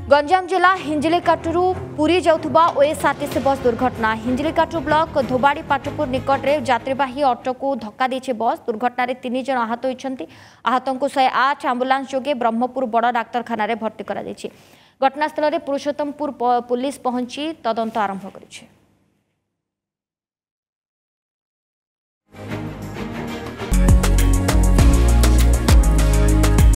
गंजाम जिला हिंजिलीकाटू पुरी जाउथबा ओएसआरटीसी बस दुर्घटना। हिंजिलीकाटू ब्लॉक धोबाड़ी पाटपुर निकट में यात्रीवाही ऑटो को धक्का देछि बस। दुर्घटना रे 3 जन आहत होइछन्ति। आहतों को 108 एम्बुलेंस जोगे ब्रह्मपुर बड़ डाक्तरखाना रे भर्ती करा दैछि। घटनास्थल रे पुरुषोत्तमपुर पुलिस पहुंची तदंत आरंभ करिछि।